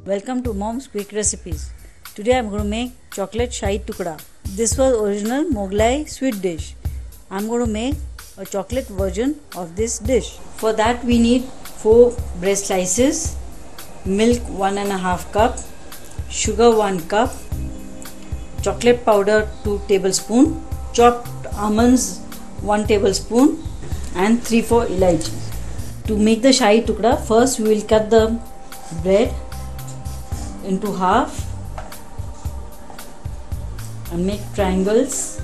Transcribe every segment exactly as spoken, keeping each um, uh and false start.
Welcome to Mom's Quick Recipes. Today I'm going to make chocolate shahi tukda. This was original Mughlai sweet dish. I'm going to make a chocolate version of this dish. For that we need four bread slices, milk one and a half cup, sugar one cup, chocolate powder two tablespoons, chopped almonds one tablespoon, and three four elaichis. To make the shahi tukda, first we will cut the bread into half and make triangles.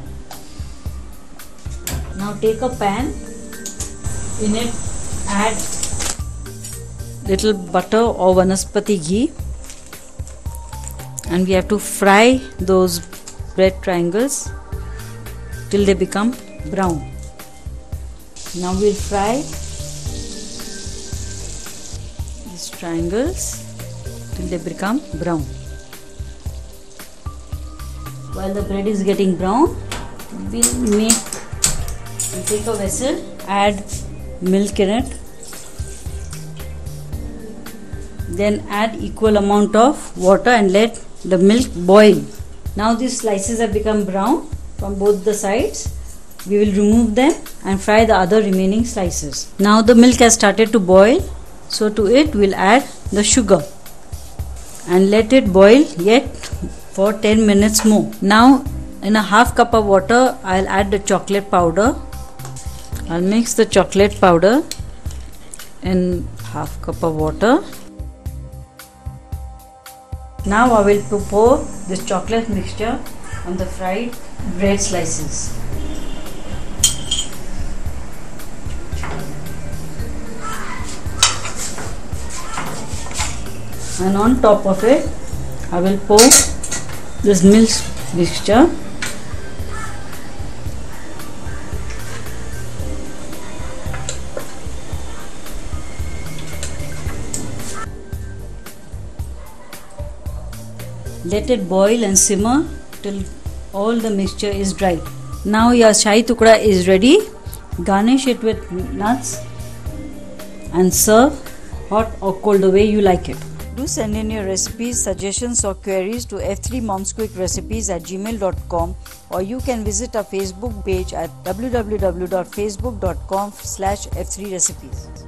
Now take a pan, in it add little butter or vanaspati ghee, and we have to fry those bread triangles till they become brown. Now we'll fry these triangles till they become brown. While the bread is getting brown, we'll make we'll take a vessel, add milk in it, then add equal amount of water and let the milk boil. Now these slices have become brown from both the sides. We will remove them and fry the other remaining slices. Now the milk has started to boil, so to it we'll add the sugar and let it boil yet for ten minutes more. Now in a half cup of water I'll add the chocolate powder. I'll mix the chocolate powder in half cup of water. Now I will pour this chocolate mixture on the fried bread slices. And on top of it I will pour this milk mixture. Let it boil and simmer till all the mixture is dry. Now your shahi tukda is ready. Garnish it with nuts and serve hot or cold the way you like it. Do send in your recipes, suggestions or queries to f three moms quick recipes at gmail dot com, or you can visit our Facebook page at w w w dot facebook dot com slash f three recipes.